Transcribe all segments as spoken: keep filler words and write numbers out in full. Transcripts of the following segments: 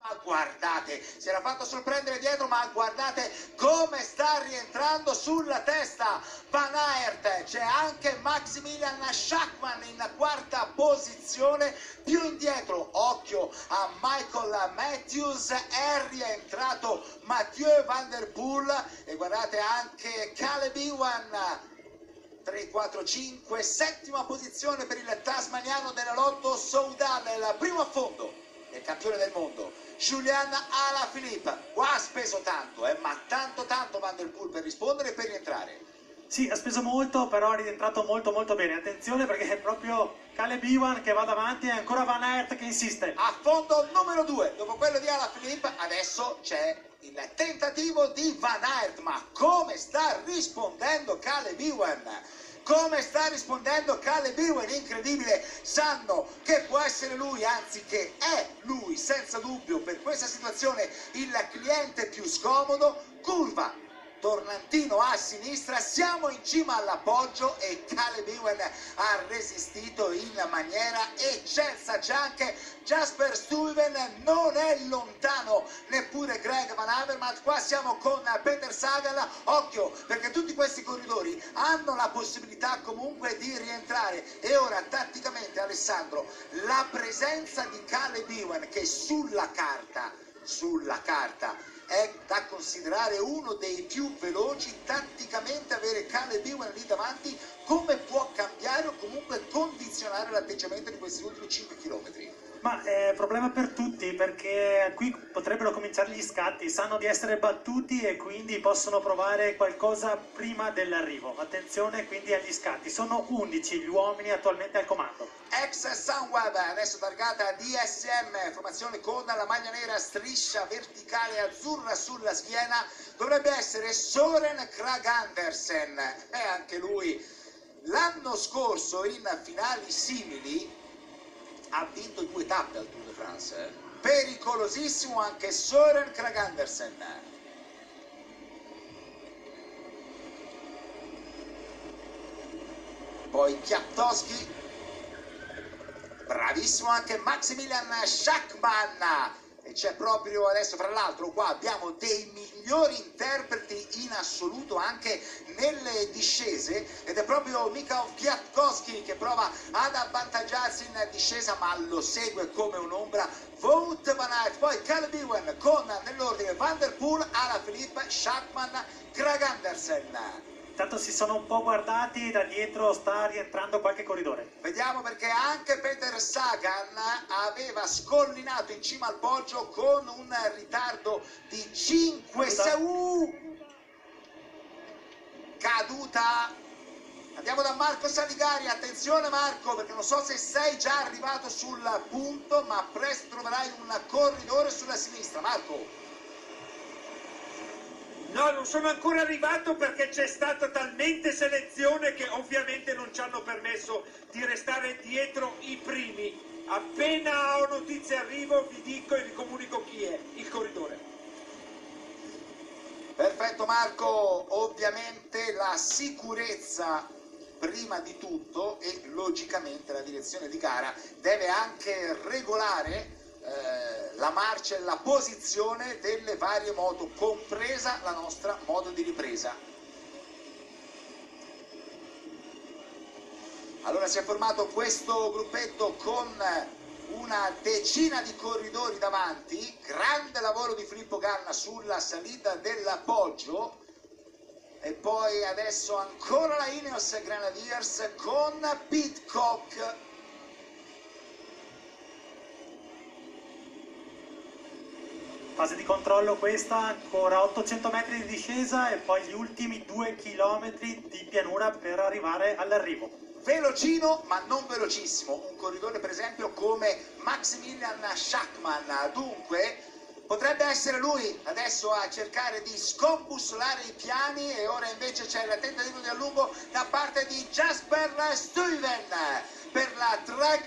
Guardate, si era fatto sorprendere dietro, ma guardate come sta rientrando sulla testa Van Aert. C'è anche Maximilian Schachmann in quarta posizione. Più indietro, occhio a Michael Matthews, è rientrato Mathieu Van Der Poel e guardate anche Caleb Ewan. tre, quattro, cinque, settima posizione per il tasmaniano della Lotto Soudal, il primo affondo del campione del mondo Julian Alaphilippe. Qua ha speso tanto, eh, ma tanto tanto Van Der Poel per rispondere e per rientrare. Sì, ha speso molto, però è rientrato molto molto bene. Attenzione perché è proprio Caleb Ewan che va davanti e ancora Van Aert che insiste. Affondo numero due, dopo quello di Alaphilippe, adesso c'è il tentativo di Van Aert, ma come sta rispondendo Caleb Ewan? Come sta rispondendo Caleb Ewan? Incredibile, sanno che può essere lui, anzi che è lui senza dubbio per questa situazione il cliente più scomodo. Curva, tornantino a sinistra, siamo in cima all'appoggio e Caleb Ewan ha resistito in maniera eccelsa. C'è anche Jasper Stuyven, non è lontano neppure Greg Van Avermaet. Qua siamo con Peter Sagan, occhio perché tutti questi corridori hanno la possibilità comunque di rientrare. E ora tatticamente, Alessandro, la presenza di Caleb Ewan, che sulla carta sulla carta è da considerare uno dei più veloci, tatticamente avere Caleb Ewan lì davanti come può cambiare o comunque condizionare l'atteggiamento di questi ultimi cinque chilometri? Ma è problema per tutti, perché qui potrebbero cominciare gli scatti, sanno di essere battuti e quindi possono provare qualcosa prima dell'arrivo. Attenzione quindi agli scatti, sono undici gli uomini attualmente al comando. Ex Sunweb, adesso targata D S M, formazione con la maglia nera, striscia verticale azzurra sulla schiena, dovrebbe essere Søren Kragh Andersen. E anche lui l'anno scorso in finali simili ha vinto due tappe al Tour de France. Eh? Pericolosissimo anche Søren Kragh Andersen. Poi Kwiatkowski. Bravissimo anche Maximilian Schachmann. E c'è proprio adesso, fra l'altro, qua abbiamo dei migliori interpreti in assoluto anche nelle discese, ed è proprio Michał Kwiatkowski che prova ad avvantaggiarsi in discesa, ma lo segue come un'ombra Wout van Aert. Poi Caleb Ewan con nell'ordine Van Der Poel, Alaphilippe, Schachmann, Kragh Andersen. Intanto si sono un po' guardati, da dietro sta rientrando qualche corridore. Vediamo perché anche Peter Sagan aveva scollinato in cima al poggio con un ritardo di cinque secondi. Caduta. Andiamo da Marco Saligari, attenzione Marco, perché non so se sei già arrivato sul punto, ma presto troverai un corridore sulla sinistra. Marco. No, non sono ancora arrivato perché c'è stata talmente selezione che ovviamente non ci hanno permesso di restare dietro i primi. Appena ho notizie arrivo vi dico e vi comunico chi è il corridore. Perfetto Marco, ovviamente la sicurezza prima di tutto e logicamente la direzione di gara deve anche regolare Eh, la marcia e la posizione delle varie moto, compresa la nostra moto di ripresa. Allora si è formato questo gruppetto con una decina di corridori davanti, grande lavoro di Filippo Ganna sulla salita dell'appoggio, e poi adesso ancora la Ineos Grenadiers con Pidcock. Fase di controllo questa, ancora ottocento metri di discesa e poi gli ultimi due chilometri di pianura per arrivare all'arrivo. Velocino ma non velocissimo, un corridore per esempio come Maximilian Schachmann, dunque potrebbe essere lui adesso a cercare di scombussolare i piani, e ora invece c'è il tentativo di allungo da parte di Jasper Stuyven per la Trek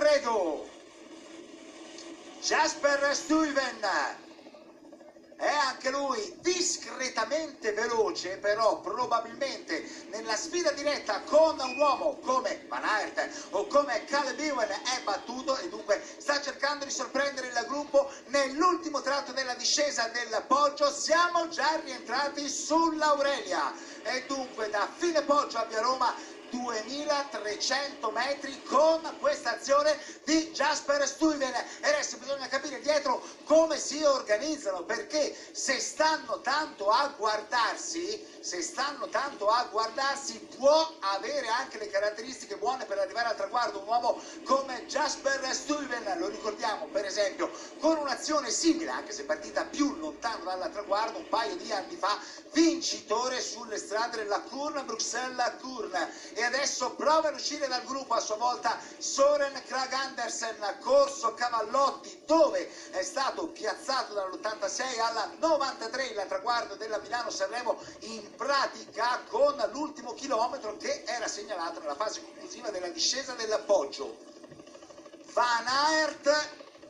Segafredo. Jasper Stuyven è anche lui discretamente veloce, però probabilmente nella sfida diretta con un uomo come Van Aert o come Caleb Ewan è battuto e dunque sta cercando di sorprendere il gruppo nell'ultimo tratto della discesa del Poggio. Siamo già rientrati sull'Aurelia e dunque da fine Poggio a Via Roma duemilatrecento metri con questa azione di Jasper Stuyven. E adesso bisogna capire dietro come si organizzano, perché se stanno tanto a guardarsi se stanno tanto a guardarsi può avere anche le caratteristiche buone per arrivare al traguardo un uomo come Jasper Stuyven. Lo ricordiamo per esempio con un'azione simile, anche se partita più lontano dal traguardo, un paio di anni fa, vincitore sulle strade della Kuurne, Bruxelles-Kuurne. E adesso prova ad uscire dal gruppo a sua volta Søren Kragh Andersen, corso Cavallotti, dove è stato piazzato dall'ottantasei alla novantatré il traguardo della Milano-Sanremo, in pratica con l'ultimo chilometro che era segnalato nella fase conclusiva della discesa del Poggio. Van Aert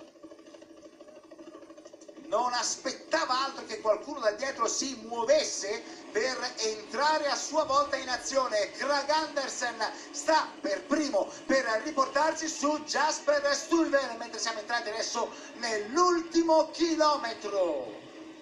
non aspettava altro che qualcuno da dietro si muovesse per entrare a sua volta in azione. Kragh Andersen sta per primo per riportarsi su Jasper Stuyven, mentre siamo entrati adesso nell'ultimo chilometro.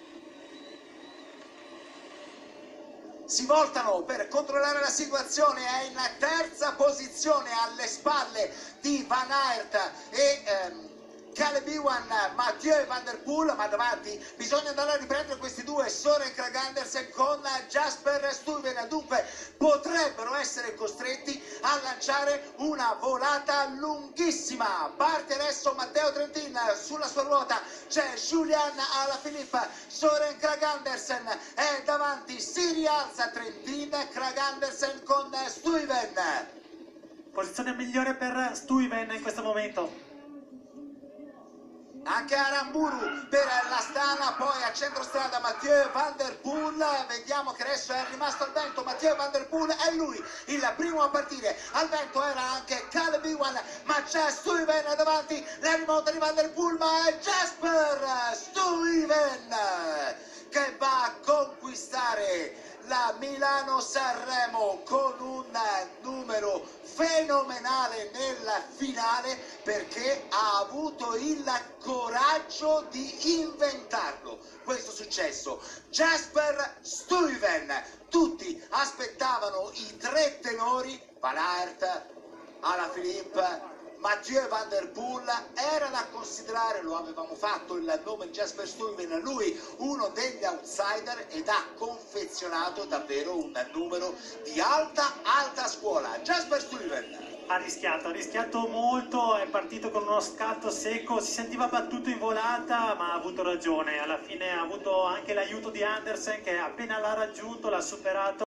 Si voltano per controllare la situazione, è in terza posizione alle spalle di Van Aert e ehm, Caleb Ewan, Mathieu Van Der Poel, ma davanti bisogna andare a riprendere questi due, Søren Kragh Andersen con Jasper Stuyven. Dunque potrebbero essere costretti a lanciare una volata lunghissima. Parte adesso Matteo Trentin, sulla sua ruota c'è Julian Alaphilippe, Søren Kragh Andersen è davanti, si rialza Trentin, Kragh Andersen con Stuyven. Posizione migliore per Stuyven in questo momento. Anche Aramburu per l'Astana, poi a centrostrada Mathieu Van Der Poel. Vediamo che adesso è rimasto al vento Mathieu Van Der Poel, è lui il primo a partire. Al vento era anche Caleb Ewan, ma c'è Stuyven davanti, la rimonta di Van Der Poel, ma è Jasper Stuyven che va a conquistare la Milano-Sanremo con un numero fenomenale nel finale, perché ha avuto il coraggio di inventarlo questo successo. Jasper Stuyven, tutti aspettavano i tre tenori, Van Aert, Alaphilippe, Mathieu Van Der Poel. Era da considerare, lo avevamo fatto, il nome di Jasper Stuyven, lui uno degli outsider, ed ha confezionato davvero un numero di alta, alta scuola. Jasper Stuyven Ha rischiato, ha rischiato molto, è partito con uno scatto secco, si sentiva battuto in volata, ma ha avuto ragione. Alla fine ha avuto anche l'aiuto di Andersen che appena l'ha raggiunto l'ha superato.